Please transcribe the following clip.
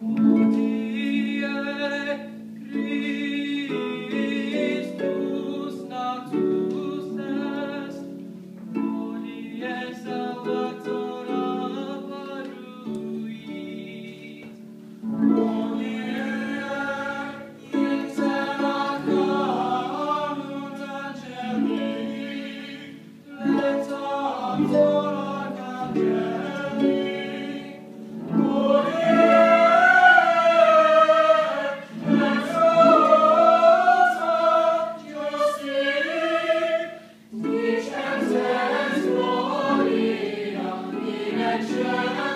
Hodie Christus natus est, hodie Salvator apparuit, hodie ipsera canunt angeli, lettator arcangeli, Gloria in excelsis